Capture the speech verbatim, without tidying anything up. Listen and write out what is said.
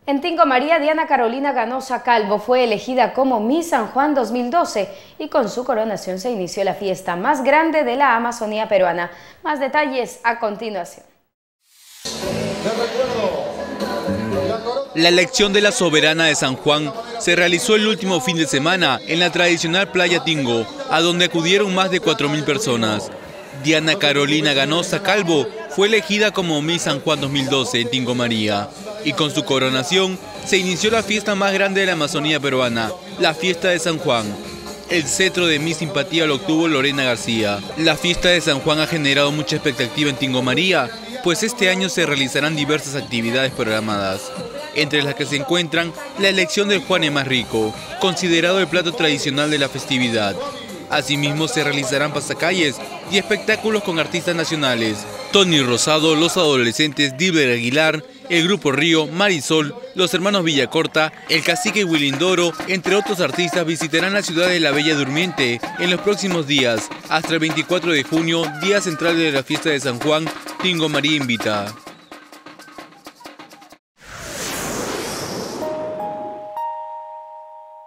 En Tingo María, Diana Carolina Ganosa Calvo fue elegida como Miss San Juan dos mil doce y con su coronación se inició la fiesta más grande de la Amazonía peruana. Más detalles a continuación. La elección de la soberana de San Juan se realizó el último fin de semana en la tradicional playa Tingo, a donde acudieron más de cuatro mil personas. Diana Carolina Ganosa Calvo fue elegida como Miss San Juan dos mil doce en Tingo María y con su coronación se inició la fiesta más grande de la Amazonía peruana, la fiesta de San Juan. El cetro de Miss Simpatía lo obtuvo Lorena García. La fiesta de San Juan ha generado mucha expectativa en Tingo María, pues este año se realizarán diversas actividades programadas, entre las que se encuentran la elección del Juane más rico, considerado el plato tradicional de la festividad. Asimismo se realizarán pasacalles y espectáculos con artistas nacionales. Tony Rosado, los adolescentes Dilber Aguilar, el Grupo Río, Marisol, los hermanos Villacorta, el cacique Wilindoro, entre otros artistas visitarán la ciudad de la Bella Durmiente en los próximos días, hasta el veinticuatro de junio, día central de la fiesta de San Juan. Tingo María invita.